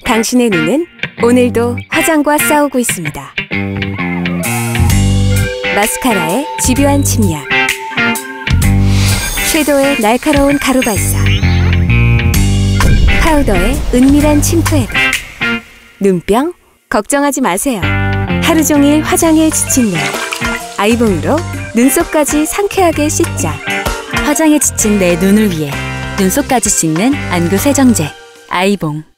당신의 눈은 오늘도 화장과 싸우고 있습니다. 마스카라의 집요한 침략, 섀도우의 날카로운 가루 발사, 파우더의 은밀한 침투에도 눈병 걱정하지 마세요. 하루 종일 화장에 지친 눈, 아이봉으로 눈썹까지 상쾌하게 씻자. 화장에 지친 내 눈을 위해 눈썹까지 씻는 안구 세정제 아이봉.